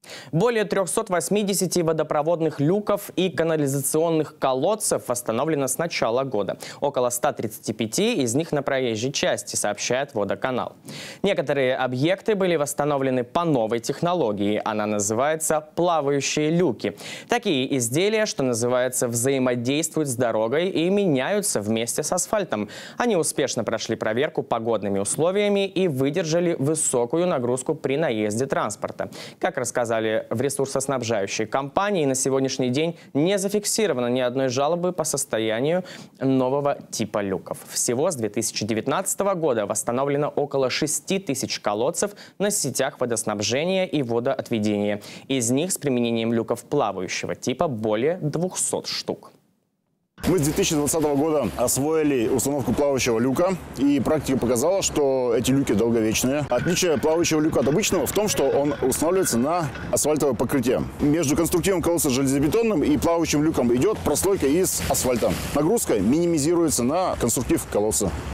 Более 380 водопроводных люков и канализационных колодцев восстановлено с начала года. Около 135 из них на проезжей части, сообщает Водоканал. Некоторые объекты были восстановлены по новой технологии. Она называется «плавающие люки». Такие изделия, что называется, взаимодействуют с дорогой и меняются вместе с асфальтом. Они успешно прошли проверку погодными условиями и выдержали высокую нагрузку при наезде транспорта. Как рассказали в ресурсоснабжающей компании, на сегодняшний день не зафиксировано ни одной жалобы по состоянию нового типа люков. Всего с 2019 года восстановлено около 6000 колодцев на сетях водоснабжения и водоотведения. Из них с применением люков плавающего типа более 200 штук. Мы с 2020 года освоили установку плавающего люка, и практика показала, что эти люки долговечные. Отличие плавающего люка от обычного в том, что он устанавливается на асфальтовое покрытие. Между конструктивом колодца железобетонным и плавающим люком идет прослойка из асфальта. Нагрузка минимизируется на конструктив колодца.